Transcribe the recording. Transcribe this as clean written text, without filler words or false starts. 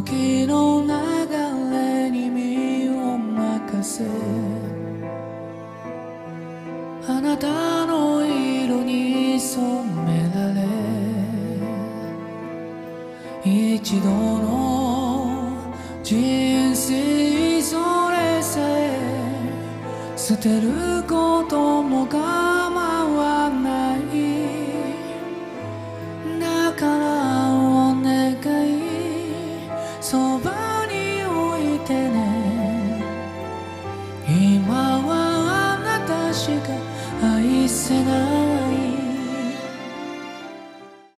時の流れに身を任せ、あなたの色に染められ、一度の人生それさえ捨てることも構わない。だからお願い、そばに置いてね。今はあなたしか愛せない。